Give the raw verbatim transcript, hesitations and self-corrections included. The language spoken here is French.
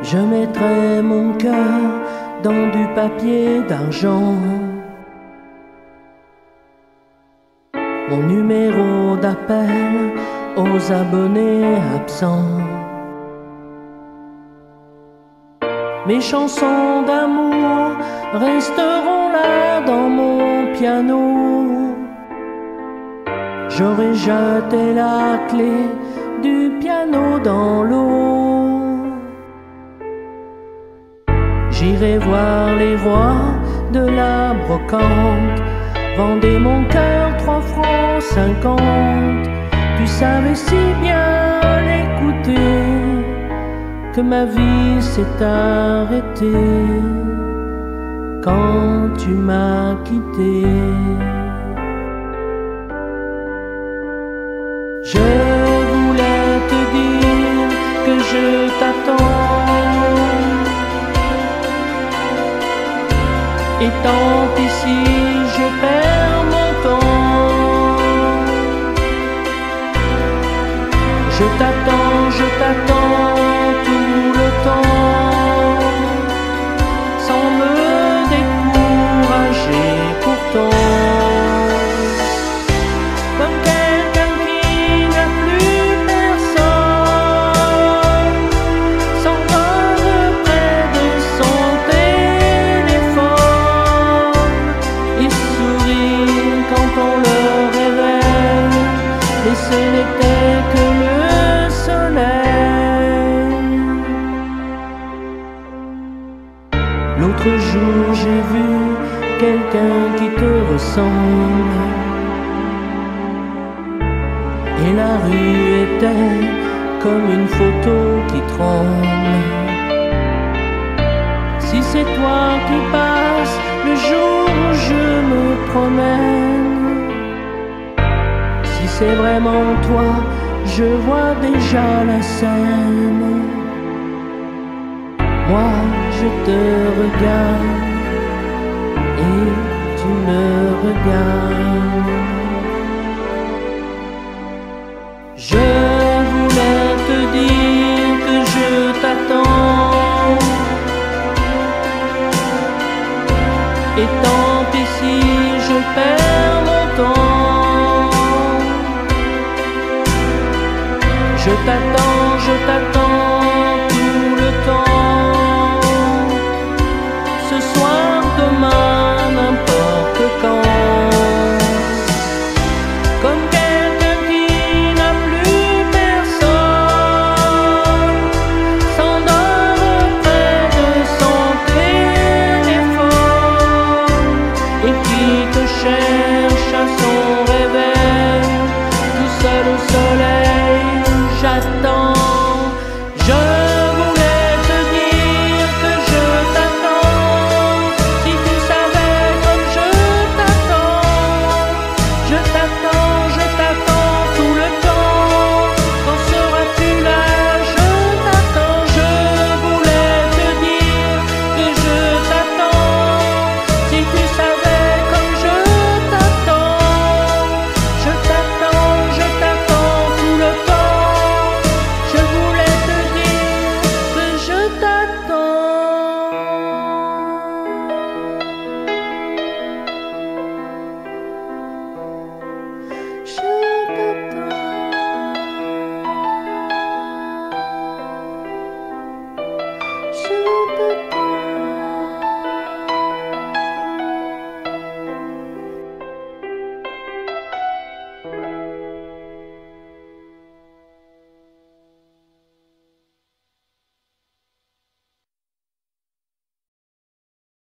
Je mettrai mon cœur dans du papier d'argent, mon numéro d'appel aux abonnés absents, mes chansons d'amour resteront là dans mon piano. J'aurai jeté la clé du piano dans l'eau. J'irai voir les rois de la brocante, vendez mon cœur trois francs cinquante. Tu savais si bien l'écouter que ma vie s'est arrêtée quand tu m'as quitté. Je voulais te dire que je t'attends, et tant pis si je perds mon temps. Je t'attends, je t'attends tout le temps, sans me décourager pourtant. Comme quelqu'un qui n'a plus personne, s'en va de près de son téléphone et sourit quand on le réveille, et ce n'était que le soleil. L'autre jour j'ai vu quelqu'un qui te ressemble, et la rue était comme une photo qui tremble. Si c'est toi qui passes le jour où je me promène, si c'est vraiment toi, je vois déjà la scène. Moi je te regarde et tu me regardes. Je voulais te dire que je t'attends, et tant pis si je perds mon temps. Je t'attends, je t'attends.